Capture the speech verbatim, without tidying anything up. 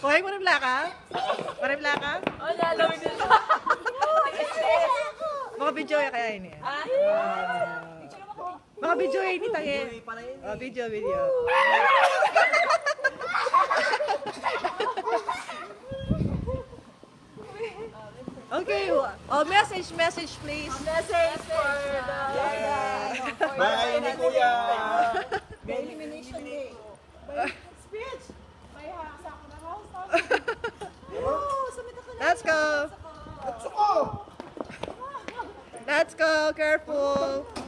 Buhay mo na blaka? Para blaka? Oh, lalawin nila. Mga video kaya ini. Mga video ini tangin. Oh, video, video. Okay, oh, message, message please. Message for the... Bye, ni Kuya. Elimination day. Speech! May haksa ko na house. Let's go. Let's go. Careful.